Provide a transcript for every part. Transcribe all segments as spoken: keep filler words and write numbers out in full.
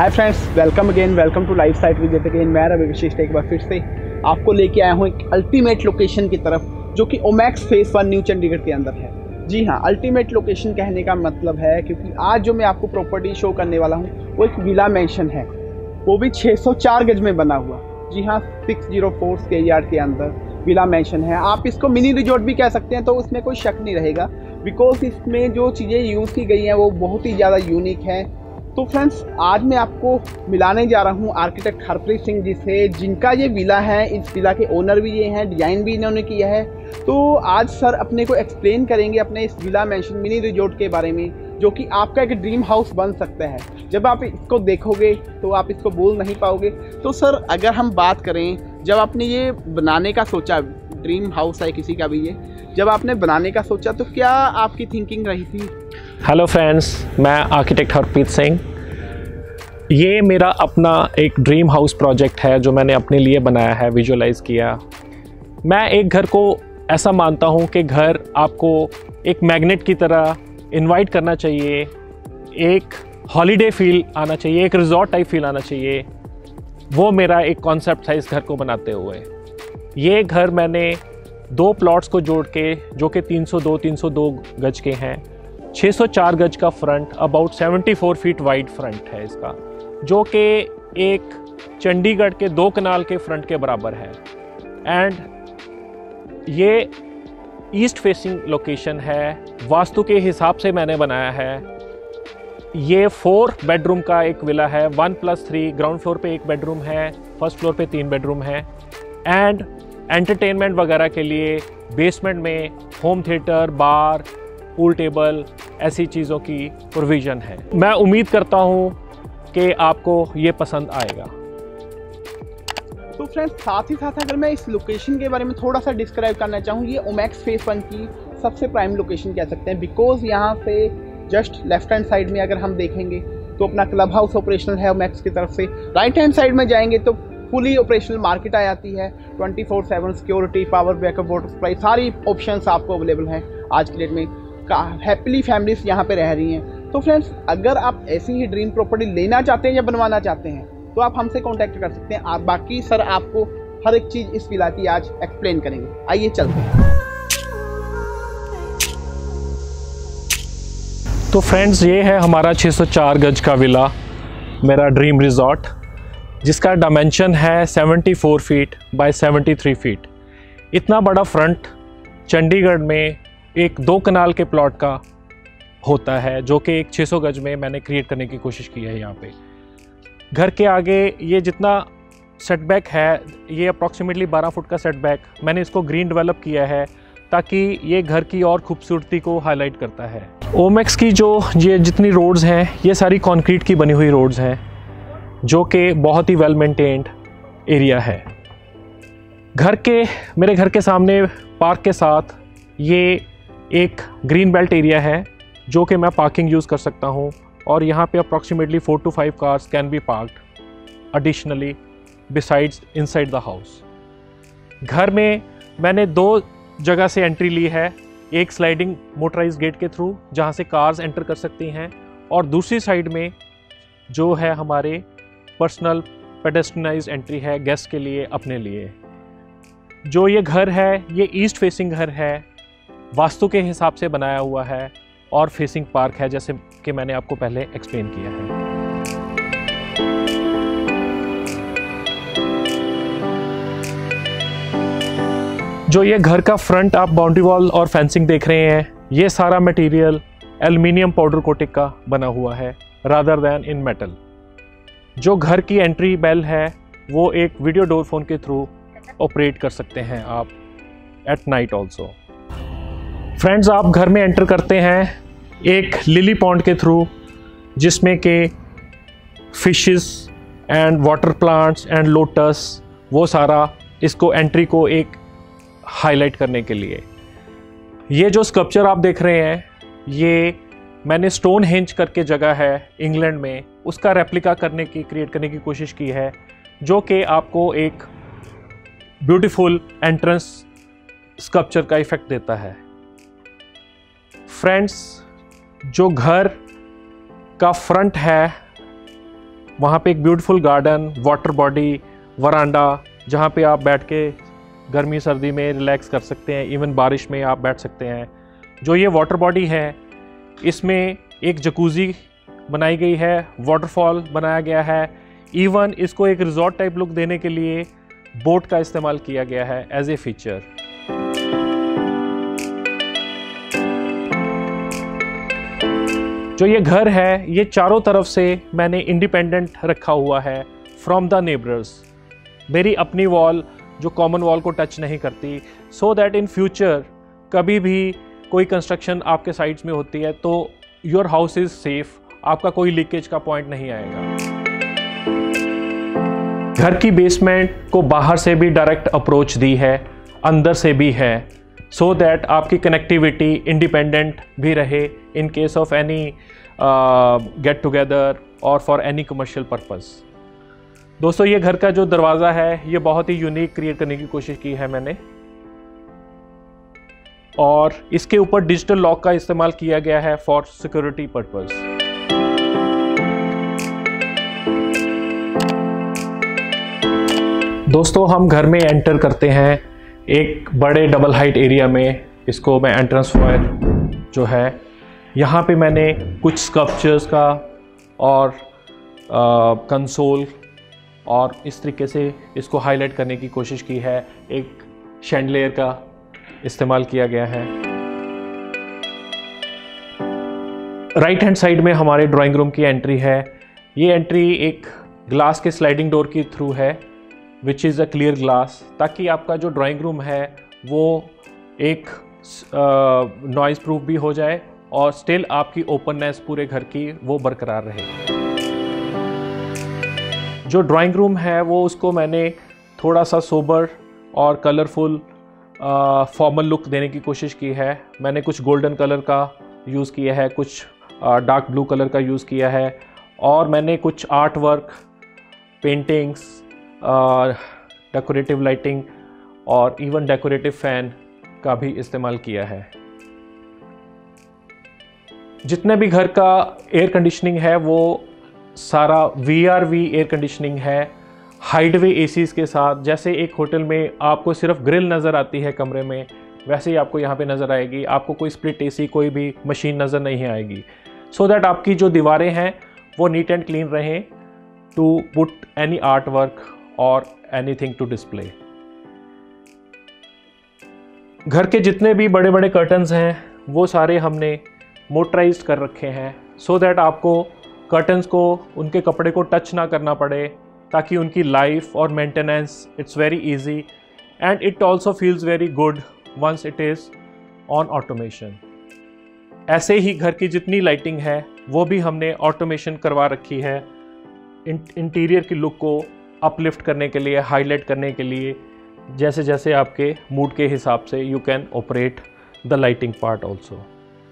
Hi friends, welcome again welcome to life site with again. मैं रवि विशिष्ट एक बार फिर से आपको लेके आया हूँ एक अल्टीमेट लोकेशन की तरफ, जो कि Omaxe phase one New Chandigarh के अंदर है। जी हाँ, अल्टीमेट लोकेशन कहने का मतलब है क्योंकि आज जो मैं आपको प्रॉपर्टी शो करने वाला हूँ वो एक विला मैंशन है, वो भी छः सौ चार गज में बना हुआ। जी हाँ, six zero four square yard के अंदर विला मैंशन है। आप इसको मिनी रिजॉर्ट भी कह सकते हैं, तो उसमें कोई शक नहीं रहेगा, बिकॉज इसमें जो चीज़ें यूज़ की गई हैं वो बहुत ही ज़्यादा यूनिक है। तो फ्रेंड्स, आज मैं आपको मिलाने जा रहा हूँ आर्किटेक्ट हरप्रीत सिंह जी से, जिनका ये विला है। इस विला के ओनर भी ये हैं, डिज़ाइन भी इन्होंने किया है। तो आज सर अपने को एक्सप्लेन करेंगे अपने इस विला मैंशन मिनी रिजॉर्ट के बारे में, जो कि आपका एक ड्रीम हाउस बन सकता है। जब आप इसको देखोगे तो आप इसको भूल नहीं पाओगे। तो सर, अगर हम बात करें, जब आपने ये बनाने का सोचा, ड्रीम हाउस है किसी का भी ये, जब आपने बनाने का सोचा तो क्या आपकी थिंकिंग रही थी? हेलो फ्रेंड्स, मैं आर्किटेक्ट हरप्रीत सिंह। ये मेरा अपना एक ड्रीम हाउस प्रोजेक्ट है जो मैंने अपने लिए बनाया है, विजुअलाइज़ किया। मैं एक घर को ऐसा मानता हूँ कि घर आपको एक मैग्नेट की तरह इनवाइट करना चाहिए, एक हॉलीडे फील आना चाहिए, एक रिजॉर्ट टाइप फील आना चाहिए। वो मेरा एक कॉन्सेप्ट था इस घर को बनाते हुए। ये घर मैंने दो प्लॉट्स को जोड़ के, जो कि तीन सौ दो तीन सौ दो गज के हैं, छः सौ चार गज का फ्रंट, अबाउट चौहत्तर फीट वाइड फ्रंट है इसका, जो कि एक चंडीगढ़ के दो कनाल के फ्रंट के बराबर है। एंड ये ईस्ट फेसिंग लोकेशन है, वास्तु के हिसाब से मैंने बनाया है। ये फोर बेडरूम का एक विला है, one plus three. Ground floor पे एक बेडरूम है, फर्स्ट फ्लोर पे तीन बेडरूम है। एंड एंटरटेनमेंट वगैरह के लिए बेसमेंट में home theatre, bar, pool table, ऐसी चीज़ों की प्रोविज़न है। मैं उम्मीद करता हूँ कि आपको ये पसंद आएगा। तो फ्रेंड्स, साथ ही साथ अगर मैं इस लोकेशन के बारे में थोड़ा सा डिस्क्राइब करना चाहूँ, ये ओमैक्स फेस वन की सबसे प्राइम लोकेशन कह सकते हैं, बिकॉज यहाँ से जस्ट लेफ्ट हैंड साइड में अगर हम देखेंगे तो अपना क्लब हाउस ऑपरेशनल है ओमैक्स की तरफ से। राइट हैंड साइड में जाएंगे तो फुली ऑपरेशनल मार्केट आ जाती है। Twenty four seven security, power backup, water supply, सारी ऑप्शंस आपको अवेलेबल हैं आज की डेट में। हैप्पीली फैमिलीज यहाँ पे रह रही हैं। तो फ्रेंड्स, अगर आप ऐसी ही ड्रीम प्रॉपर्टी लेना चाहते हैं या बनवाना चाहते हैं तो आप हमसे कांटेक्ट कर सकते हैं। आप बाकी सर आपको हर एक चीज़ इस विला की आज एक्सप्लेन करेंगे। आइए चलते हैं। तो फ्रेंड्स, ये है हमारा छः सौ चार गज का विला, मेरा ड्रीम रिजॉर्ट, जिसका डायमेंशन है चौहत्तर फीट बाय तिहत्तर फीट। इतना बड़ा फ्रंट चंडीगढ़ में एक दो कनाल के प्लॉट का होता है, जो कि एक छः सौ गज में मैंने क्रिएट करने की कोशिश की है। यहाँ पे घर के आगे ये जितना सेटबैक है, ये अप्रॉक्सीमेटली बारह फुट का सेटबैक, मैंने इसको ग्रीन डेवलप किया है ताकि ये घर की और खूबसूरती को हाईलाइट करता है। ओमैक्स की जो ये जितनी रोड्स हैं, ये सारी कंक्रीट की बनी हुई रोड्स हैं, जो कि बहुत ही वेल मेंटेन्ड एरिया है। घर के मेरे घर के सामने पार्क के साथ ये एक ग्रीन बेल्ट एरिया है, जो कि मैं पार्किंग यूज़ कर सकता हूँ, और यहाँ पे approximately four to five cars can be parked additionally besides inside the house. घर में मैंने दो जगह से एंट्री ली है, एक स्लाइडिंग मोटराइज गेट के थ्रू जहाँ से कार्स एंटर कर सकती हैं, और दूसरी साइड में जो है हमारे पर्सनल पेडेस्ट्रियनाइज्ड एंट्री है गेस्ट के लिए, अपने लिए। जो ये घर है ये ईस्ट फेसिंग घर है, वास्तु के हिसाब से बनाया हुआ है, और फेसिंग पार्क है, जैसे कि मैंने आपको पहले एक्सप्लेन किया है। जो ये घर का फ्रंट आप बाउंड्री वॉल और फेंसिंग देख रहे हैं, ये सारा मटेरियल एल्युमिनियम पाउडर कोटिंग का बना हुआ है, रादर दैन इन मेटल। जो घर की एंट्री बेल है वो एक वीडियो डोर फोन के थ्रू ऑपरेट कर सकते हैं आप एट नाइट ऑल्सो। फ्रेंड्स, आप घर में एंटर करते हैं एक लिली पॉन्ड के थ्रू, जिसमें के fishes and water plants and lotus, वो सारा इसको एंट्री को एक हाईलाइट करने के लिए। ये जो स्कल्पचर आप देख रहे हैं, ये मैंने स्टोन हेंज करके जगह है इंग्लैंड में, उसका रेप्लिका करने की क्रिएट करने की कोशिश की है, जो कि आपको एक ब्यूटीफुल एंट्रेंस स्कल्पचर का इफेक्ट देता है। फ्रेंड्स, जो घर का फ्रंट है वहाँ पे एक beautiful garden, water body, veranda, जहाँ पे आप बैठ के गर्मी सर्दी में रिलैक्स कर सकते हैं, इवन बारिश में आप बैठ सकते हैं। जो ये वाटर बॉडी है, इसमें एक जकूज़ी बनाई गई है, वाटरफॉल बनाया गया है, इवन इसको एक रिजॉर्ट टाइप लुक देने के लिए बोट का इस्तेमाल किया गया है एज ए फीचर। जो ये घर है, ये चारों तरफ से मैंने इंडिपेंडेंट रखा हुआ है फ्रॉम द नेबर्स। मेरी अपनी वॉल जो कॉमन वॉल को टच नहीं करती, सो दैट इन फ्यूचर कभी भी कोई कंस्ट्रक्शन आपके साइड्स में होती है तो योर हाउस इज़ सेफ, आपका कोई लीकेज का पॉइंट नहीं आएगा। घर की बेसमेंट को बाहर से भी डायरेक्ट अप्रोच दी है, अंदर से भी है, सो दैट आपकी कनेक्टिविटी इंडिपेंडेंट भी रहे in case of any get together और फॉर एनी कमर्शियल पर्पस। दोस्तों, ये घर का जो दरवाज़ा है, ये बहुत ही यूनिक क्रिएट करने की कोशिश की है मैंने, और इसके ऊपर डिजिटल लॉक का इस्तेमाल किया गया है फॉर सिक्योरिटी पर्पस। दोस्तों, हम घर में एंटर करते हैं एक बड़े डबल हाइट एरिया में। इसको मैं एंट्रेंस फॉयर जो है, यहाँ पे मैंने कुछ स्कल्पचर्स का और कंसोल और इस तरीके से इसको हाईलाइट करने की कोशिश की है। एक शैंडलियर का इस्तेमाल किया गया है। राइट हैंड साइड में हमारे ड्राइंग रूम की एंट्री है। ये एंट्री एक ग्लास के स्लाइडिंग डोर के थ्रू है, which is a clear glass, ताकि आपका जो ड्राइंग रूम है वो एक नॉइज़ uh, प्रूफ भी हो जाए और स्टिल आपकी ओपननेस पूरे घर की वो बरकरार रहे। जो ड्राइंग रूम है वो उसको मैंने थोड़ा सा सोबर और कलरफुल फॉर्मल लुक देने की कोशिश की है। मैंने कुछ गोल्डन कलर का यूज़ किया है, कुछ डार्क ब्लू कलर का यूज़ किया है, और मैंने कुछ art work, paintings, decorative lighting और इवन डेकोरेटिव फैन का भी इस्तेमाल किया है। जितने भी घर का एयर कंडीशनिंग है वो सारा V R V air conditioning है, हाइडवे एसीज़ के साथ। जैसे एक होटल में आपको सिर्फ ग्रिल नज़र आती है कमरे में, वैसे ही आपको यहाँ पे नज़र आएगी। आपको कोई स्प्लिट एसी, कोई भी मशीन नज़र नहीं आएगी, सो दैट आपकी जो दीवारें हैं वो नीट एंड क्लीन रहें to put any art work और एनीथिंग टू डिस्प्ले। घर के जितने भी बड़े बड़े कर्टन्स हैं वो सारे हमने मोटराइज्ड कर रखे हैं, सो दैट आपको कर्टन्स को, उनके कपड़े को टच ना करना पड़े, ताकि उनकी लाइफ और maintenance it's very easy and it also feels very good once it is on automation. ऐसे ही घर की जितनी लाइटिंग है वो भी हमने ऑटोमेशन करवा रखी है, इंटीरियर की लुक को अपलिफ्ट करने के लिए, हाईलाइट करने के लिए। जैसे जैसे आपके मूड के हिसाब से you can operate the lighting part also.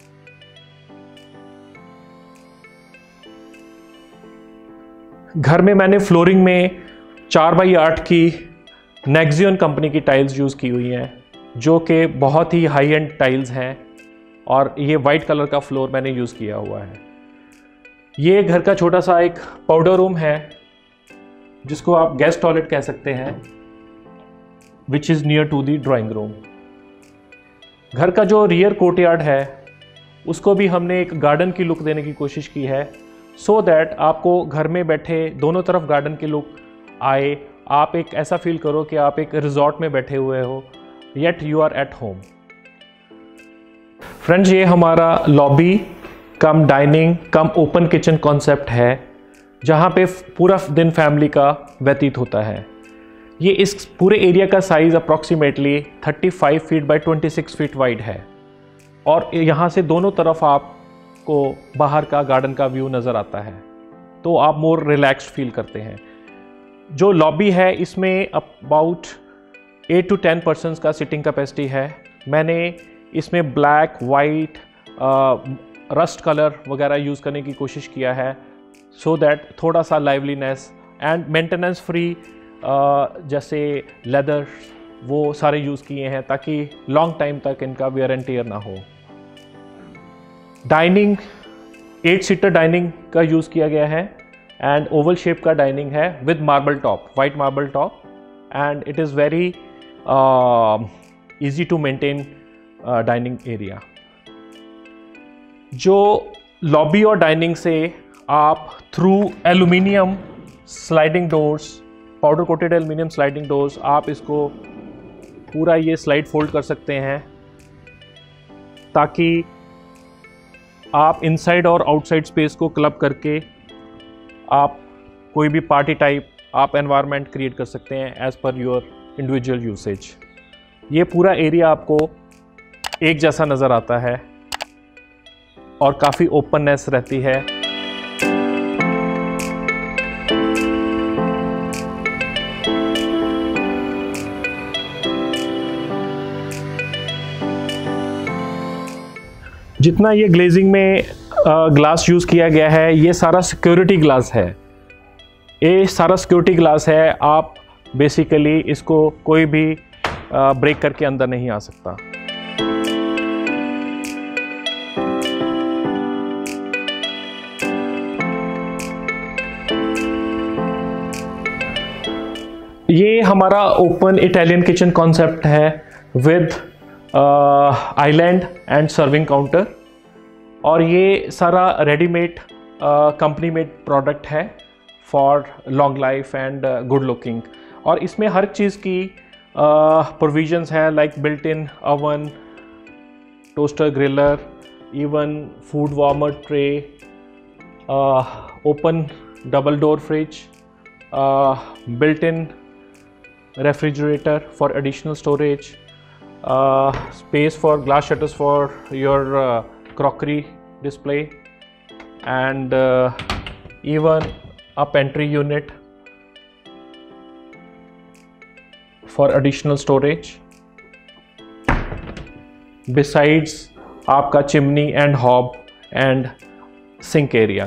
घर में मैंने फ्लोरिंग में चार बाई आठ की नेक्सियन कंपनी की टाइल्स यूज़ की हुई हैं, जो कि बहुत ही हाई एंड टाइल्स हैं, और ये वाइट कलर का फ्लोर मैंने यूज़ किया हुआ है। ये घर का छोटा सा एक पाउडर रूम है, जिसको आप गेस्ट टॉयलेट कह सकते हैं, which is near to the drawing room. घर का जो रियर कोर्टयार्ड है उसको भी हमने एक गार्डन की लुक देने की कोशिश की है, सो दैट आपको घर में बैठे दोनों तरफ गार्डन की लुक आए, आप एक ऐसा फील करो कि आप एक रिजॉर्ट में बैठे हुए हो, yet you are at home. Friends, ये हमारा lobby cum dining cum open kitchen concept है, जहाँ पे पूरा दिन फैमिली का व्यतीत होता है। ये इस पूरे एरिया का साइज़ अप्रॉक्सीमेटली पैंतीस फीट बाय छब्बीस फीट वाइड है, और यहाँ से दोनों तरफ आपको बाहर का गार्डन का व्यू नज़र आता है, तो आप मोर रिलैक्स्ड फील करते हैं। जो लॉबी है इसमें about eight to ten persons का सिटिंग कैपेसिटी है। मैंने इसमें ब्लैक, वाइट, रस्ट कलर वगैरह यूज़ करने की कोशिश किया है, सो दैट थोड़ा सा लाइवलीनेस एंड मेंटेनेंस फ्री, जैसे लेदर वो सारे यूज़ किए हैं, ताकि लॉन्ग टाइम तक इनका वेयर एंड टियर ना हो। डाइनिंग एट सीटर डाइनिंग का यूज़ किया गया है, एंड ओवल शेप का डाइनिंग है with marble top, white marble top, and it is very easy to maintain dining area. जो लॉबी और डाइनिंग से आप through aluminium sliding doors, powder coated aluminium sliding doors, आप इसको पूरा ये स्लाइड फोल्ड कर सकते हैं ताकि आप इनसाइड और आउटसाइड स्पेस को क्लब करके आप कोई भी पार्टी टाइप आप एनवायरनमेंट क्रिएट कर सकते हैं as per your individual usage. ये पूरा एरिया आपको एक जैसा नज़र आता है और काफ़ी ओपननेस रहती है। जितना ये ग्लेजिंग में ग्लास यूज़ किया गया है, ये सारा सिक्योरिटी ग्लास है। ये सारा सिक्योरिटी ग्लास है, आप बेसिकली इसको कोई भी ब्रेक करके अंदर नहीं आ सकता। ये हमारा ओपन इटालियन किचन कॉन्सेप्ट है with island and serving counter, और ये सारा रेडीमेड कंपनी मेड प्रोडक्ट है for long life and good looking. और इसमें हर चीज़ की प्रोविजंस हैं like built in oven, toaster, griller, even food warmer tray, open double door fridge, built in refrigerator for additional storage, uh, space for glass shutters for your uh, crockery display, and uh, even a pantry unit for additional storage. Besides आपका chimney and hob and sink area.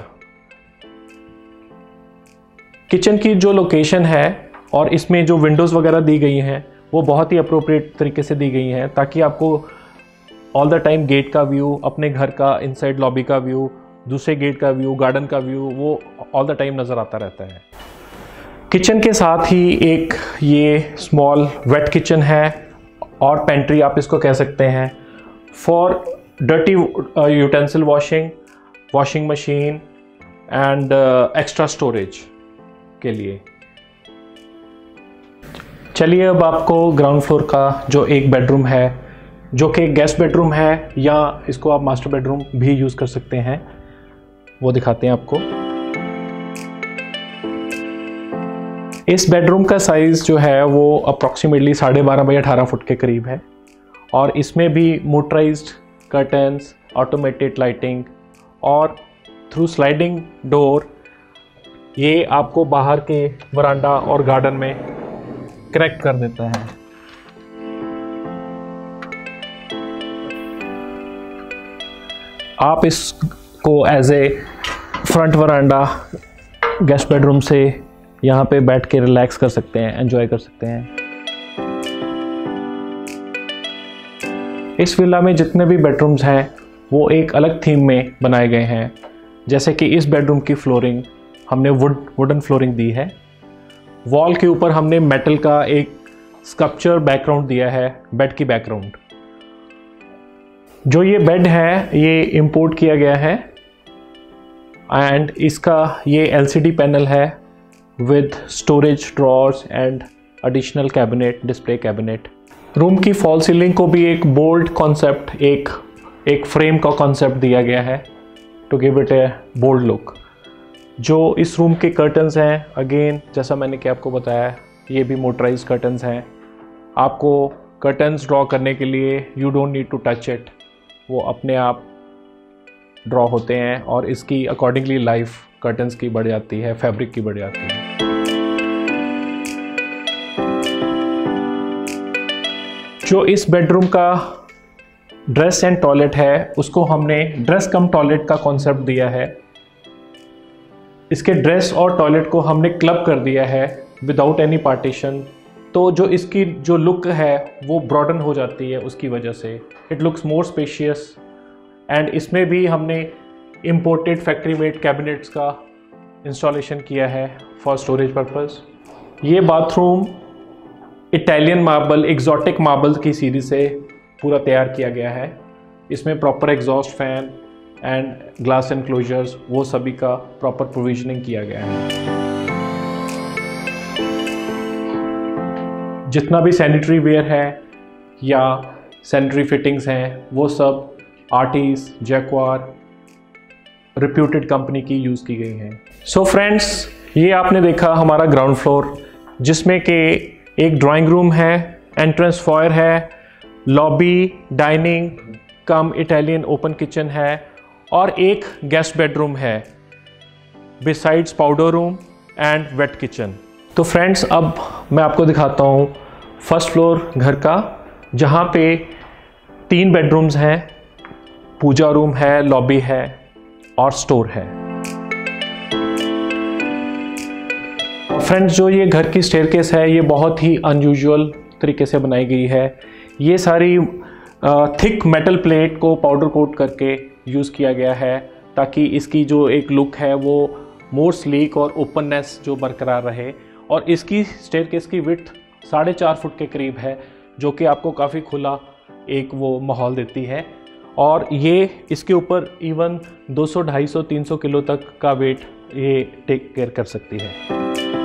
Kitchen की जो location है और इसमें जो Windows वगैरह दी गई हैं वो बहुत ही अप्रोप्रिएट तरीके से दी गई हैं ताकि आपको ऑल द टाइम गेट का व्यू, अपने घर का इनसाइड लॉबी का व्यू, दूसरे गेट का व्यू, गार्डन का व्यू, वो ऑल द टाइम नज़र आता रहता है। किचन के साथ ही एक ये स्मॉल वेट किचन है और पेंट्री आप इसको कह सकते हैं for dirty utensil washing, washing machine and extra storage के लिए। चलिए अब आपको ग्राउंड फ्लोर का जो एक बेडरूम है, जो कि एक गेस्ट बेडरूम है या इसको आप मास्टर बेडरूम भी यूज़ कर सकते हैं, वो दिखाते हैं आपको। इस बेडरूम का साइज़ जो है वो अप्रॉक्सीमेटली साढ़े बारह बाई अठारह फुट के करीब है और इसमें भी मोटराइज्ड कर्टन्स, ऑटोमेटेड लाइटिंग और थ्रू स्लाइडिंग डोर ये आपको बाहर के वरांडा और गार्डन में कनेक्ट कर देता है। आप इसको as a front veranda guest bedroom से यहाँ पे बैठ के रिलैक्स कर सकते हैं, एंजॉय कर सकते हैं। इस विला में जितने भी बेडरूम्स हैं वो एक अलग थीम में बनाए गए हैं। जैसे कि इस बेडरूम की फ्लोरिंग हमने वुड वुडन फ्लोरिंग दी है। वॉल के ऊपर हमने मेटल का एक स्कल्पचर बैकग्राउंड दिया है, बेड की बैकग्राउंड। जो ये बेड है ये इंपोर्ट किया गया है एंड इसका ये एलसीडी पैनल है with storage drawers and additional cabinet, display cabinet. Room की फॉल सीलिंग को भी एक बोल्ड कॉन्सेप्ट, एक एक फ्रेम का कॉन्सेप्ट दिया गया है to give it a bold look. जो इस रूम के कर्टन्स हैं, अगेन जैसा मैंने कि आपको बताया, ये भी मोटराइज्ड कर्टन्स हैं। आपको कर्टन्स ड्रॉ करने के लिए you don't need to touch it, वो अपने आप ड्रॉ होते हैं और इसकी अकॉर्डिंगली लाइफ कर्टन्स की बढ़ जाती है, फैब्रिक की बढ़ जाती है। जो इस बेडरूम का ड्रेस एंड टॉयलेट है उसको हमने ड्रेस कम टॉयलेट का कॉन्सेप्ट दिया है। इसके ड्रेस और टॉयलेट को हमने क्लब कर दिया है विदाउट एनी पार्टीशन, तो जो इसकी जो लुक है वो ब्रॉडन हो जाती है, उसकी वजह से it looks more spacious. And इसमें भी हमने इम्पोर्टेड फैक्ट्री मेड कैबिनेट्स का इंस्टॉलेशन किया है फॉर स्टोरेज पर्पस। ये bathroom Italian marble, exotic marble की सीरीज से पूरा तैयार किया गया है। इसमें proper exhaust fan and glass enclosures वो सभी का प्रॉपर प्रोविजनिंग किया गया है। जितना भी सैनिटरी वेयर है या सैनिटरी फिटिंग्स हैं वो सब आर्टिस, जैक्वार रिप्यूटेड कंपनी की यूज़ की गई हैं। सो फ्रेंड्स, ये आपने देखा हमारा ग्राउंड फ्लोर, जिसमें कि एक ड्राइंग रूम है, एंट्रेंस फॉयर है, lobby, dining cum Italian open kitchen है और एक गेस्ट बेडरूम है besides powder room and wet kitchen. तो फ्रेंड्स, अब मैं आपको दिखाता हूँ फर्स्ट फ्लोर घर का, जहाँ पे तीन बेडरूम्स हैं, पूजा रूम है, लॉबी है और स्टोर है। फ्रेंड्स, जो ये घर की स्टेयरकेस है ये बहुत ही अनयूजुअल तरीके से बनाई गई है। ये सारी थिक मेटल प्लेट को पाउडर कोट करके यूज़ किया गया है ताकि इसकी जो एक लुक है वो मोर स्लीक और ओपननेस जो बरकरार रहे। और इसकी स्टेयरकेस की विड्थ साढ़े चार फुट के करीब है, जो कि आपको काफ़ी खुला एक वो माहौल देती है। और ये इसके ऊपर इवन दो सौ, ढाई सौ, तीन सौ किलो तक का वेट ये टेक केयर कर सकती है।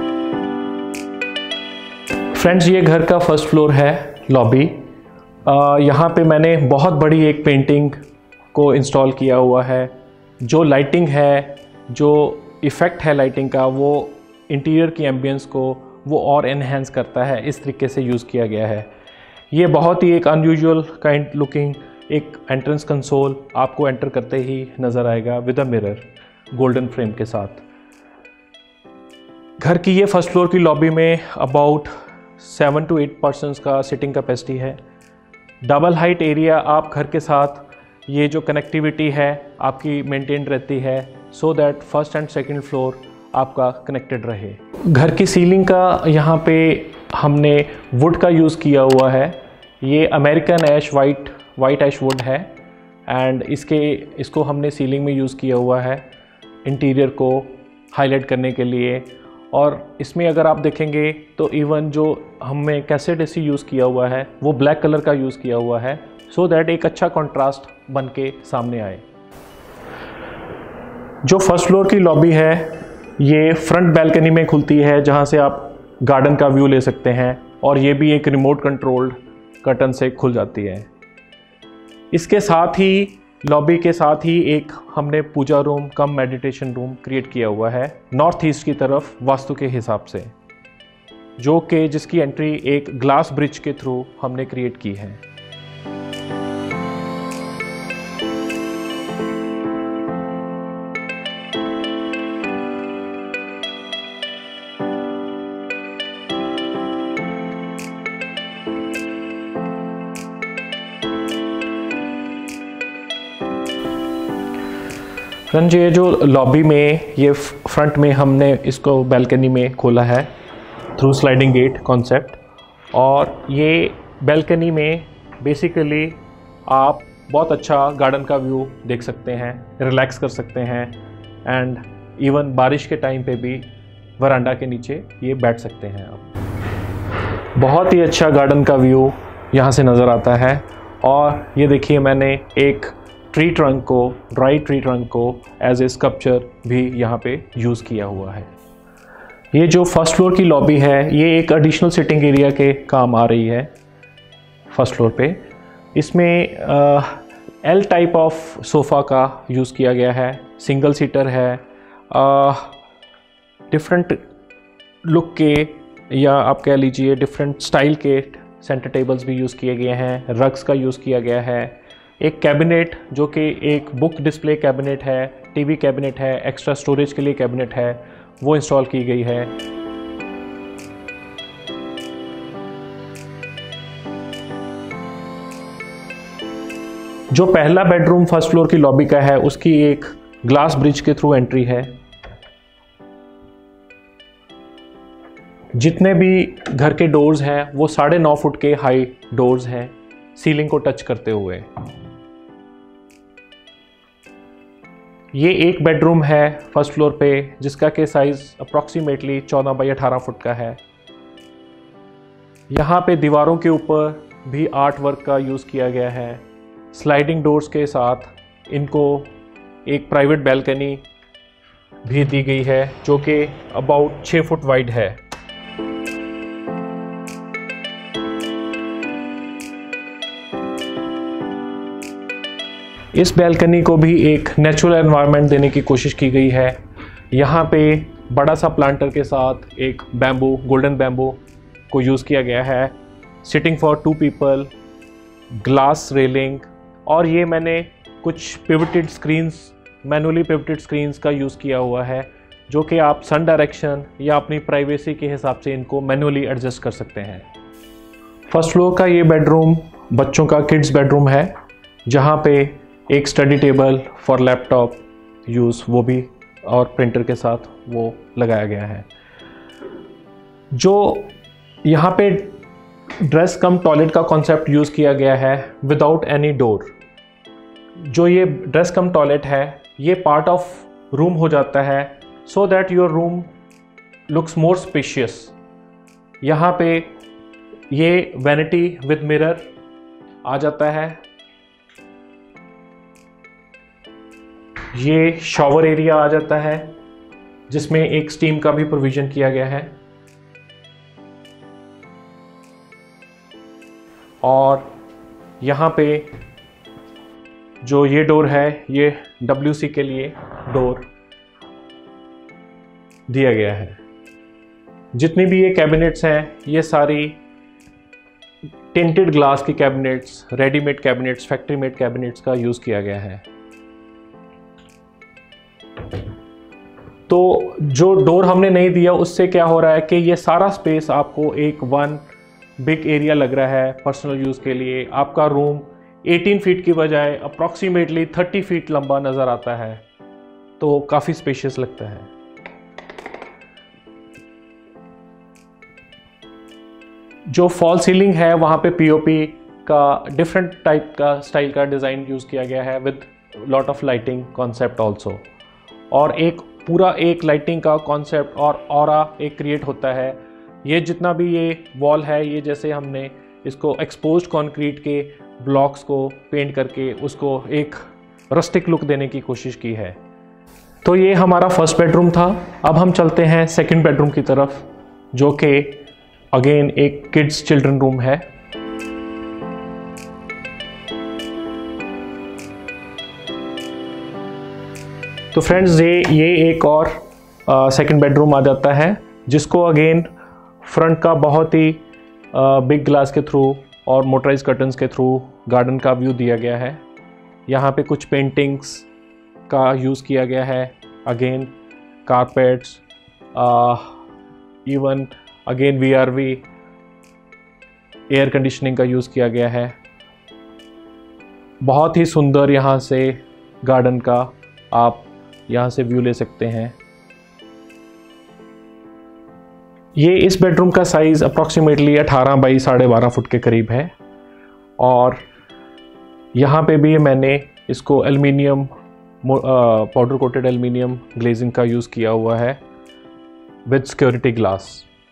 फ्रेंड्स, ये घर का फर्स्ट फ्लोर है, लॉबी। यहाँ पे मैंने बहुत बड़ी एक पेंटिंग को इंस्टॉल किया हुआ है। जो लाइटिंग है, जो इफ़ेक्ट है लाइटिंग का, वो इंटीरियर की एम्बियंस को वो और एनहेंस करता है। इस तरीके से यूज़ किया गया है। ये बहुत ही एक अनयूजुअल काइंड लुकिंग एक एंट्रेंस कंसोल आपको एंटर करते ही नज़र आएगा with a mirror golden frame के साथ। घर की ये फर्स्ट फ्लोर की लॉबी में about seven to eight persons का सिटिंग कैपेसिटी है। डबल हाइट एरिया आप घर के साथ ये जो कनेक्टिविटी है आपकी मेंटेन रहती है, so that first and second floor आपका कनेक्टेड रहे। घर की सीलिंग का यहाँ पे हमने वुड का यूज़ किया हुआ है। ये American ash white white ash wood है एंड इसके इसको हमने सीलिंग में यूज़ किया हुआ है इंटीरियर को हाईलाइट करने के लिए। और इसमें अगर आप देखेंगे तो इवन जो हमने कैसेट एसी यूज़ किया हुआ है वो ब्लैक कलर का यूज़ किया हुआ है, सो दैट एक अच्छा कंट्रास्ट बन के सामने आए। जो फर्स्ट फ्लोर की लॉबी है ये फ्रंट बैल्कनी में खुलती है, जहाँ से आप गार्डन का व्यू ले सकते हैं और ये भी एक रिमोट कंट्रोल्ड कर्टन से खुल जाती है। इसके साथ ही लॉबी के साथ ही एक हमने puja room cum meditation room create किया हुआ है नॉर्थ ईस्ट की तरफ वास्तु के हिसाब से, जो कि जिसकी एंट्री एक ग्लास ब्रिज के थ्रू हमने क्रिएट की है। फ्रेंड्स, ये जो लॉबी में ये फ्रंट में हमने इसको बैल्कनी में खोला है थ्रू स्लाइडिंग गेट कॉन्सेप्ट, और ये बैल्कनी में बेसिकली आप बहुत अच्छा गार्डन का व्यू देख सकते हैं, रिलैक्स कर सकते हैं एंड इवन बारिश के टाइम पे भी वरांडा के नीचे ये बैठ सकते हैं आप। बहुत ही अच्छा गार्डन का व्यू यहाँ से नज़र आता है। और ये देखिए, मैंने एक ट्री ट्रंक को, ड्राई ट्री ट्रंक को एज ए स्कल्पचर भी यहाँ पे यूज़ किया हुआ है। ये जो फर्स्ट फ्लोर की लॉबी है ये एक एडिशनल सिटिंग एरिया के काम आ रही है फर्स्ट फ्लोर पे। इसमें एल टाइप ऑफ सोफ़ा का यूज़ किया गया है, सिंगल सीटर है, डिफरेंट लुक के या आप कह लीजिए डिफरेंट स्टाइल के सेंटर टेबल्स भी यूज़ किए गए हैं, रग्स का यूज़ किया गया है। एक कैबिनेट जो कि एक बुक डिस्प्ले कैबिनेट है, टीवी कैबिनेट है, एक्स्ट्रा स्टोरेज के लिए कैबिनेट है, वो इंस्टॉल की गई है। जो पहला बेडरूम फर्स्ट फ्लोर की लॉबी का है उसकी एक ग्लास ब्रिज के थ्रू एंट्री है। जितने भी घर के डोर्स हैं वो साढ़े नौ फुट के हाई डोर्स हैं सीलिंग को टच करते हुए। ये एक बेडरूम है फर्स्ट फ्लोर पे, जिसका के साइज़ अप्रॉक्सीमेटली चौदह बाई अठारह फुट का है। यहाँ पे दीवारों के ऊपर भी आर्ट वर्क का यूज़ किया गया है। स्लाइडिंग डोर्स के साथ इनको एक प्राइवेट बैल्कनी भी दी गई है जो कि अबाउट छः फुट वाइड है। इस बैल्कनी को भी एक नेचुरल एनवायरनमेंट देने की कोशिश की गई है। यहाँ पे बड़ा सा प्लांटर के साथ एक बैम्बू, गोल्डन बैम्बू को यूज़ किया गया है। Sitting for two people, glass railing, और ये मैंने कुछ pivoted screens, manually pivoted screens का यूज़ किया हुआ है जो कि आप सन डायरेक्शन या अपनी प्राइवेसी के हिसाब से इनको मैनुअली एडजस्ट कर सकते हैं। फर्स्ट फ्लोर का ये बेडरूम बच्चों का किड्स बेडरूम है, जहाँ पे एक study table for laptop use वो भी और प्रिंटर के साथ वो लगाया गया है। जो यहाँ पे ड्रेस कम टॉयलेट का कॉन्सेप्ट यूज़ किया गया है विदाउट एनी डोर। जो ये ड्रेस कम टॉयलेट है ये पार्ट ऑफ रूम हो जाता है so that your room looks more spacious. यहाँ पे ये वैनिटी विद मिरर आ जाता है। ये शॉवर एरिया आ जाता है जिसमें एक स्टीम का भी प्रोविज़न किया गया है। और यहाँ पे जो ये डोर है ये डब्ल्यू सी के लिए डोर दिया गया है। जितनी भी ये कैबिनेट्स हैं ये सारी टिंटेड ग्लास की cabinets, readymade cabinets, factory made cabinets का यूज़ किया गया है। तो जो डोर हमने नहीं दिया उससे क्या हो रहा है कि ये सारा स्पेस आपको एक वन बिग एरिया लग रहा है पर्सनल यूज़ के लिए। आपका रूम अठारह फीट की बजाय अप्रॉक्सीमेटली तीस फीट लंबा नज़र आता है, तो काफ़ी स्पेशियस लगता है। जो फॉल सीलिंग है वहाँ पे पीओपी का डिफरेंट टाइप का स्टाइल का डिज़ाइन यूज़ किया गया है with lot of lighting concept also. और एक पूरा एक लाइटिंग का कॉन्सेप्ट और ऑरा एक क्रिएट होता है। ये जितना भी ये वॉल है ये जैसे हमने इसको एक्सपोज्ड कंक्रीट के ब्लॉक्स को पेंट करके उसको एक रस्टिक लुक देने की कोशिश की है। तो ये हमारा फर्स्ट बेडरूम था। अब हम चलते हैं सेकंड बेडरूम की तरफ, जो कि अगेन एक किड्स चिल्ड्रन रूम है। तो फ्रेंड्स ये ये एक और सेकंड बेडरूम आ जाता है, जिसको अगेन फ्रंट का बहुत ही बिग ग्लास के थ्रू और मोटराइज कर्टन्स के थ्रू गार्डन का व्यू दिया गया है। यहाँ पे कुछ पेंटिंग्स का यूज़ किया गया है, again carpets, even again V R V air conditioning का यूज़ किया गया है। बहुत ही सुंदर यहाँ से गार्डन का आप यहाँ से व्यू ले सकते हैं। ये इस बेडरूम का साइज़ अप्रॉक्सीमेटली अठारह बाई साढ़े बारह फुट के करीब है। और यहाँ पे भी मैंने इसको aluminium powder coated aluminium glazing का यूज़ किया हुआ है विद सिक्योरिटी ग्लास।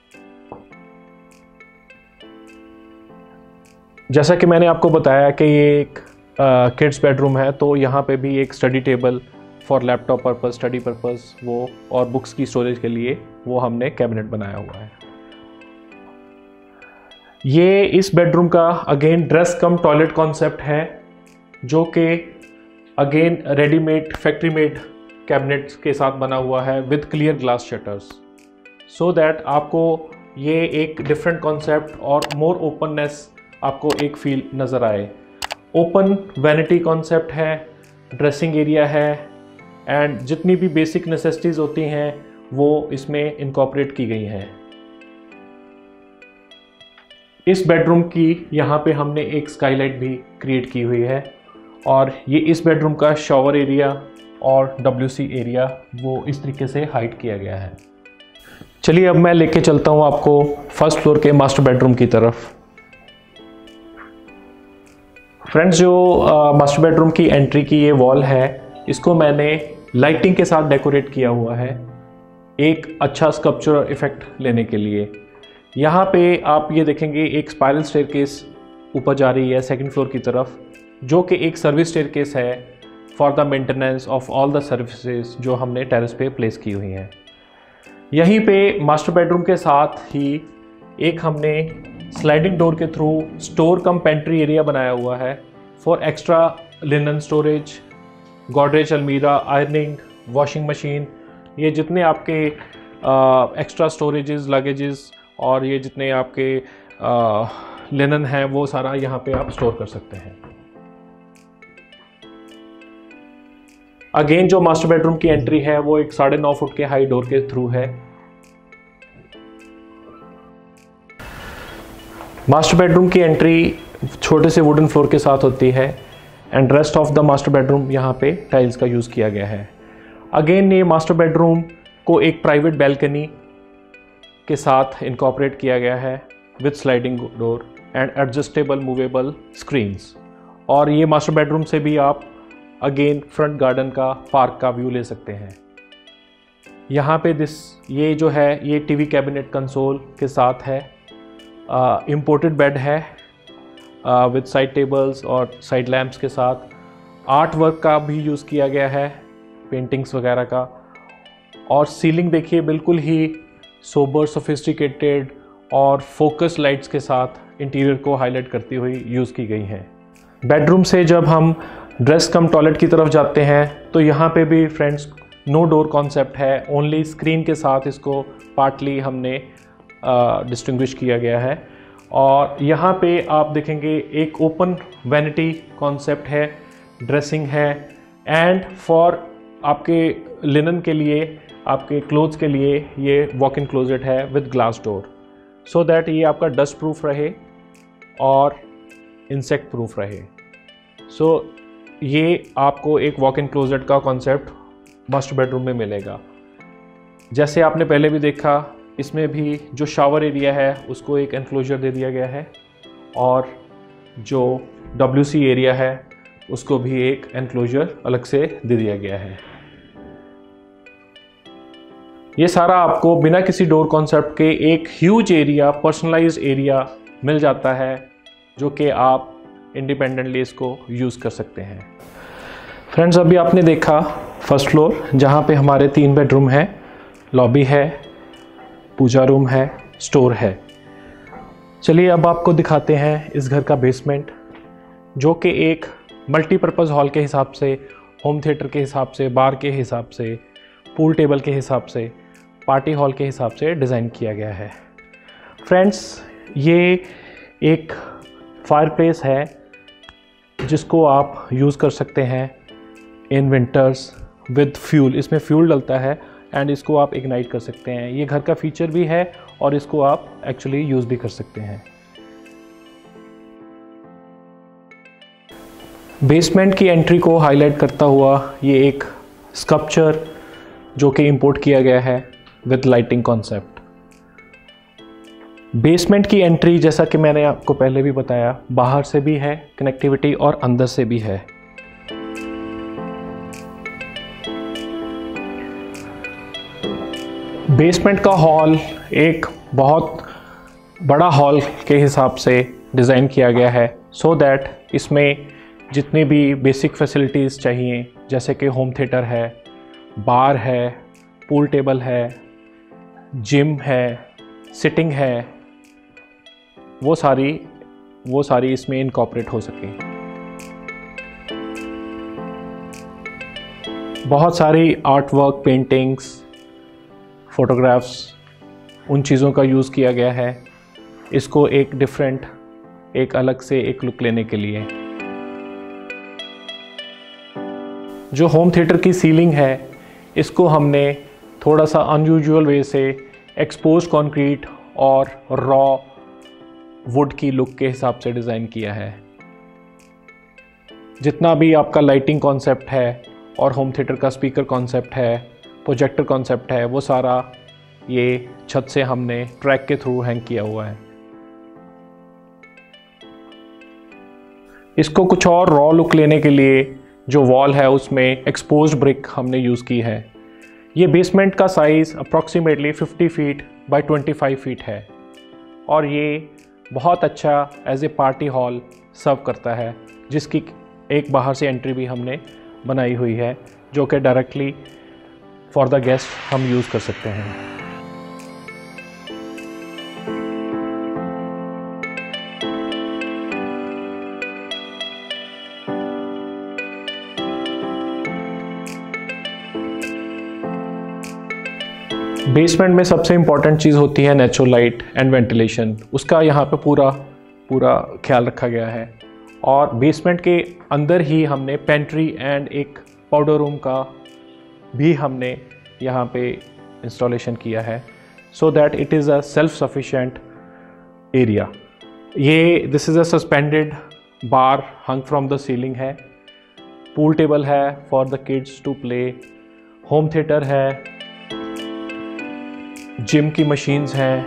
जैसा कि मैंने आपको बताया कि ये एक किड्स बेडरूम है, तो यहाँ पे भी एक study table for laptop purpose, study purpose वो और बुक्स की स्टोरेज के लिए वो हमने कैबिनेट बनाया हुआ है। ये इस बेडरूम का again dress cum toilet concept है, जो कि again readymade factory made cabinets के साथ बना हुआ है with clear glass shutters, so that आपको ये एक डिफरेंट कॉन्सेप्ट और मोर ओपननेस आपको एक फील नज़र आए। ओपन वैनिटी कॉन्सेप्ट है, ड्रेसिंग एरिया है, एंड जितनी भी बेसिक नेसेसिटीज़ होती हैं वो इसमें इनकॉर्पोरेट की गई हैं। इस बेडरूम की यहाँ पे हमने एक स्काईलाइट भी क्रिएट की हुई है, और ये इस बेडरूम का शॉवर एरिया और डब्ल्यू सी एरिया वो इस तरीके से हाइड किया गया है। चलिए अब मैं लेके चलता हूँ आपको फर्स्ट फ्लोर के मास्टर बेडरूम की तरफ। फ्रेंड्स, जो मास्टर बेडरूम की एंट्री की ये वॉल है, इसको मैंने लाइटिंग के साथ डेकोरेट किया हुआ है एक अच्छा स्कल्पचरल इफेक्ट लेने के लिए। यहाँ पे आप ये देखेंगे एक स्पाइरल स्टेयरकेस ऊपर जा रही है सेकंड फ्लोर की तरफ, जो कि एक सर्विस स्टेयरकेस है for the maintenance of all the services जो हमने टेरेस पे प्लेस की हुई हैं। यहीं पे मास्टर बेडरूम के साथ ही एक हमने स्लाइडिंग डोर के through store cum pantry area बनाया हुआ है for extra linen storage, Godrej, अलमीरा, आयरनिंग, वॉशिंग मशीन, ये जितने आपके एक्स्ट्रा स्टोरेजेस, लगेजेस और ये जितने आपके लिनन हैं वो सारा यहाँ पे आप स्टोर कर सकते हैं। अगेन जो मास्टर बेडरूम की एंट्री है वो एक साढ़े नौ फुट के हाई डोर के थ्रू है। मास्टर बेडरूम की एंट्री छोटे से वुडन फ्लोर के साथ होती है and rest of the master bedroom यहाँ पे टाइल्स का यूज़ किया गया है। अगेन ये मास्टर बेडरूम को एक प्राइवेट बैल्कनी के साथ इनकॉर्पोरेट किया गया है with sliding door and adjustable movable screens. और ये मास्टर बेडरूम से भी आप अगेन फ्रंट गार्डन का, पार्क का व्यू ले सकते हैं। यहाँ पे दिस ये जो है ये टीवी कैबिनेट कंसोल के साथ है, इम्पोर्टेड बेड है विद साइड टेबल्स और साइड लैम्प्स के साथ। आर्ट वर्क का भी यूज़ किया गया है, पेंटिंग्स वगैरह का। और सीलिंग देखिए बिल्कुल ही सोबर, सोफिस्टिकेटेड और फोकस लाइट्स के साथ इंटीरियर को हाईलाइट करती हुई यूज़ की गई है। बेडरूम से जब हम ड्रेस कम टॉयलेट की तरफ जाते हैं तो यहाँ पे भी फ्रेंड्स नो डोर कॉन्सेप्ट है, ओनली स्क्रीन के साथ इसको पार्टली हमने डिस्टिंग्विश uh, किया गया है। और यहाँ पे आप देखेंगे एक ओपन वैनिटी कॉन्सेप्ट है, ड्रेसिंग है एंड फॉर आपके लिनन के लिए, आपके क्लोथ्स के लिए ये वॉक इन क्लोजेट है with glass door, so that ये आपका डस्ट प्रूफ रहे और इंसेक्ट प्रूफ रहे। सो so, ये आपको एक वॉक इन क्लोजेट का कॉन्सेप्ट मास्टर बेडरूम में मिलेगा। जैसे आपने पहले भी देखा, इसमें भी जो शावर एरिया है उसको एक एनक्लोजर दे दिया गया है और जो डब्ल्यू सी एरिया है उसको भी एक एनक्लोजर अलग से दे दिया गया है। ये सारा आपको बिना किसी डोर कॉन्सेप्ट के एक ह्यूज एरिया, पर्सनलाइज्ड एरिया मिल जाता है जो कि आप इंडिपेंडेंटली इसको यूज़ कर सकते हैं। फ्रेंड्स, अभी आपने देखा फर्स्ट फ्लोर जहाँ पे हमारे तीन बेडरूम हैं, लॉबी है, पूजा रूम है, स्टोर है। चलिए अब आपको दिखाते हैं इस घर का बेसमेंट, जो कि एक मल्टीपर्पज़ हॉल के हिसाब से, होम थिएटर के हिसाब से, बार के हिसाब से, पूल टेबल के हिसाब से, पार्टी हॉल के हिसाब से डिज़ाइन किया गया है। फ्रेंड्स, ये एक फायरप्लेस है जिसको आप यूज़ कर सकते हैं इन विंटर्स विद फ्यूल। इसमें फ्यूल डलता है एंड इसको आप इग्नाइट कर सकते हैं। ये घर का फीचर भी है और इसको आप एक्चुअली यूज़ भी कर सकते हैं। बेसमेंट की एंट्री को हाईलाइट करता हुआ ये एक स्कल्पचर जो कि इंपोर्ट किया गया है विद लाइटिंग कॉन्सेप्ट। बेसमेंट की एंट्री, जैसा कि मैंने आपको पहले भी बताया, बाहर से भी है कनेक्टिविटी और अंदर से भी है। बेसमेंट का हॉल एक बहुत बड़ा हॉल के हिसाब से डिज़ाइन किया गया है सो so दैट इसमें जितने भी बेसिक फैसिलिटीज़ चाहिए, जैसे कि होम थिएटर है, बार है, पूल टेबल है, जिम है, सिटिंग है, वो सारी वो सारी इसमें इनकॉर्पोरेट हो सके। बहुत सारी आर्ट वर्क, पेंटिंग्स, फोटोग्राफ्स, उन चीज़ों का यूज़ किया गया है इसको एक डिफरेंट, एक अलग से एक लुक लेने के लिए। जो होम थिएटर की सीलिंग है इसको हमने थोड़ा सा अनयूजुअल वे से एक्सपोज कंक्रीट और रॉ वुड की लुक के हिसाब से डिज़ाइन किया है। जितना भी आपका लाइटिंग कॉन्सेप्ट है और होम थिएटर का स्पीकर कॉन्सेप्ट है, प्रोजेक्टर कॉन्सेप्ट है, वो सारा ये छत से हमने ट्रैक के थ्रू हैंग किया हुआ है। इसको कुछ और रॉ लुक लेने के लिए जो वॉल है उसमें एक्सपोज्ड ब्रिक हमने यूज़ की है। ये बेसमेंट का size approximately fifty feet by twenty five feet है और ये बहुत अच्छा as a party hall serve करता है, जिसकी एक बाहर से एंट्री भी हमने बनाई हुई है जो कि डायरेक्टली फॉर द गेस्ट हम यूज़ कर सकते हैं। बेसमेंट में सबसे इम्पॉर्टेंट चीज़ होती है नेचुरल लाइट एंड वेंटिलेशन। उसका यहाँ पे पूरा पूरा ख्याल रखा गया है और बेसमेंट के अंदर ही हमने पेंट्री एंड एक पाउडर रूम का भी हमने यहाँ पे इंस्टॉलेशन किया है so that it is a self sufficient area. ये this is a suspended bar hung from the ceiling है, पूल टेबल है for the kids to play, home theatre है, जिम की मशीन्स हैं,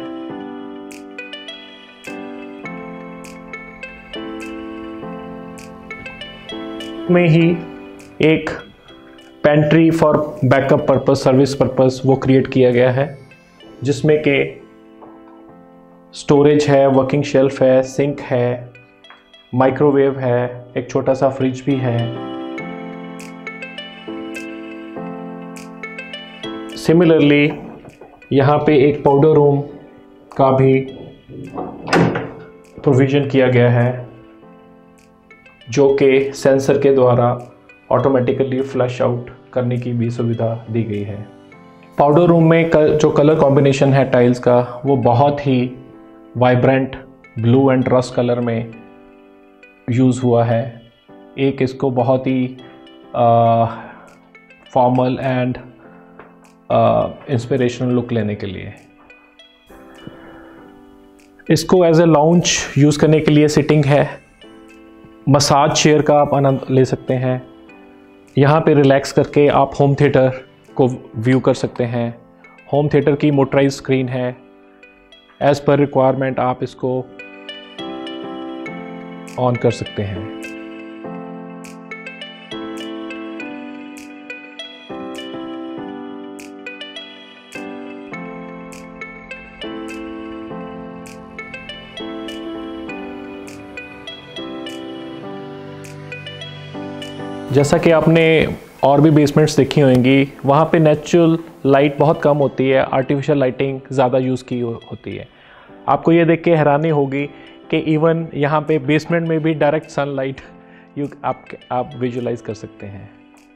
में ही एक pantry for backup purpose, service purpose वो क्रिएट किया गया है जिसमें के स्टोरेज है, वर्किंग शेल्फ है, सिंक है, माइक्रोवेव है, एक छोटा सा फ्रिज भी है। सिमिलरली यहाँ पे एक पाउडर रूम का भी प्रोविज़न किया गया है जो कि सेंसर के द्वारा ऑटोमेटिकली फ्लश आउट करने की भी सुविधा दी गई है। पाउडर रूम में जो कलर कॉम्बिनेशन है टाइल्स का वो बहुत ही vibrant blue and rust colour में यूज़ हुआ है। एक इसको बहुत ही फॉर्मल एंड इंस्पिरेशनल लुक लेने के लिए। इसको एज ए लाउंज यूज़ करने के लिए सिटिंग है, मसाज चेयर का आप आनंद ले सकते हैं। यहाँ पे रिलैक्स करके आप होम थिएटर को व्यू कर सकते हैं। होम थिएटर की मोटराइज स्क्रीन है, एज़ पर रिक्वायरमेंट आप इसको ऑन कर सकते हैं। जैसा कि आपने और भी बेसमेंट्स देखी होंगी, वहाँ पे नेचुरल लाइट बहुत कम होती है, आर्टिफिशियल लाइटिंग ज़्यादा यूज़ की होती है। आपको ये देख के हैरानी होगी कि इवन यहाँ पे बेसमेंट में भी डायरेक्ट सनलाइट यू आप आप विजुलाइज कर सकते हैं।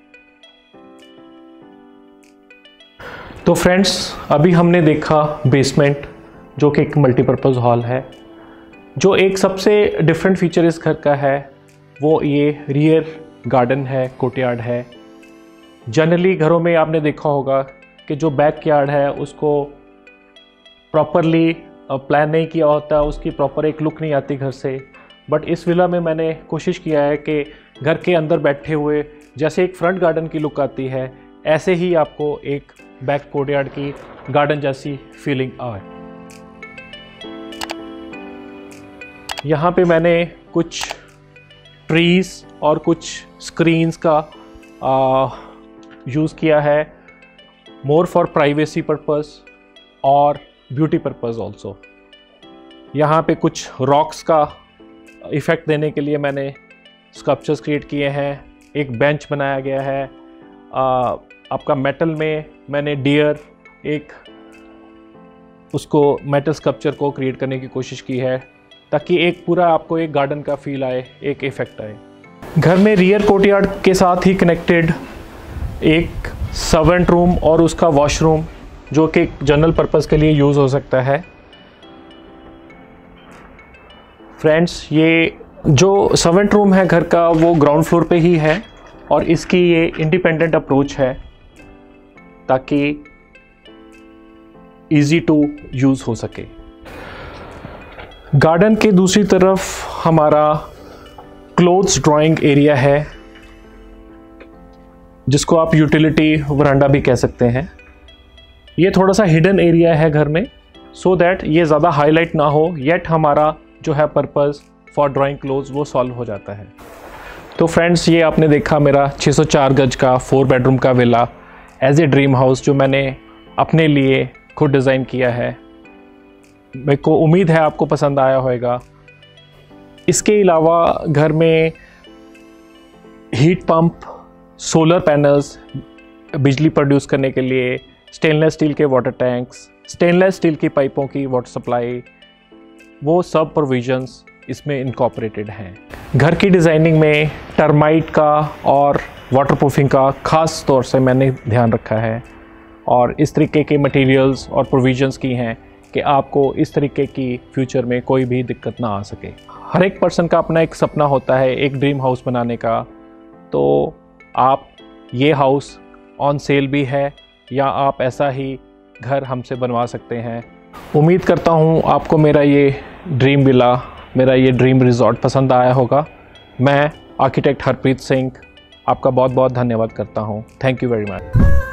तो फ्रेंड्स, अभी हमने देखा बेसमेंट जो कि एक मल्टीपर्पज़ हॉल है। जो एक सबसे डिफरेंट फीचर इस घर का है वो ये रियर गार्डन है, कोर्टयार्ड है। जनरली घरों में आपने देखा होगा कि जो बैक यार्ड है उसको प्रॉपरली प्लान नहीं किया होता, उसकी प्रॉपर एक लुक नहीं आती घर से। बट इस विला में मैंने कोशिश किया है कि घर के अंदर बैठे हुए जैसे एक फ्रंट गार्डन की लुक आती है, ऐसे ही आपको एक बैक कोर्टयार्ड की गार्डन जैसी फीलिंग आए। यहाँ पे मैंने कुछ ट्रीज़ और कुछ स्क्रीन्स का यूज़ किया है, मोर फॉर प्राइवेसी पर्पस और ब्यूटी पर्पस ऑल्सो। यहाँ पे कुछ रॉक्स का इफ़ेक्ट देने के लिए मैंने स्कल्पचर्स क्रिएट किए हैं। एक बेंच बनाया गया है। आ, आपका मेटल में मैंने डियर एक उसको मेटल स्कल्पचर को क्रिएट करने की कोशिश की है ताकि एक पूरा आपको एक गार्डन का फील आए, एक इफ़ेक्ट आए। घर में रियर कोर्टयार्ड के साथ ही कनेक्टेड एक सर्वेंट रूम और उसका वॉशरूम जो कि जनरल पर्पस के लिए यूज़ हो सकता है। फ्रेंड्स, ये जो सर्वेंट रूम है घर का वो ग्राउंड फ्लोर पे ही है और इसकी ये इंडिपेंडेंट अप्रोच है ताकि इजी टू यूज़ हो सके। गार्डन के दूसरी तरफ हमारा क्लोथ्स ड्राइंग एरिया है जिसको आप यूटिलिटी वरांडा भी कह सकते हैं। ये थोड़ा सा हिडन एरिया है घर में सो दैट ये ज़्यादा हाईलाइट ना हो, येट हमारा जो है पर्पस फॉर ड्राइंग क्लोथ्स वो सॉल्व हो जाता है। तो फ्रेंड्स, ये आपने देखा मेरा छह सौ चार गज का फोर बेडरूम का villa as a dream house जो मैंने अपने लिए खुद डिज़ाइन किया है। मेरे को उम्मीद है आपको पसंद आया होगा। इसके अलावा घर में हीट पंप, सोलर पैनल्स, बिजली प्रोड्यूस करने के लिए स्टेनलेस स्टील के वाटर टैंक्स, स्टेनलेस स्टील की पाइपों की वाटर सप्लाई, वो सब प्रोविजंस इसमें इनकॉर्पोरेटेड हैं। घर की डिज़ाइनिंग में टर्माइट का और वाटरप्रूफिंग का ख़ास तौर से मैंने ध्यान रखा है और इस तरीके के मटेरियल्स और प्रोविजंस की हैं कि आपको इस तरीके की फ्यूचर में कोई भी दिक्कत ना आ सके। हर एक पर्सन का अपना एक सपना होता है एक ड्रीम हाउस बनाने का, तो आप ये हाउस ऑन सेल भी है या आप ऐसा ही घर हमसे बनवा सकते हैं। उम्मीद करता हूँ आपको मेरा ये ड्रीम विला, मेरा ये ड्रीम रिजॉर्ट पसंद आया होगा। मैं आर्किटेक्ट हरप्रीत सिंह आपका बहुत बहुत धन्यवाद करता हूँ। Thank you very much.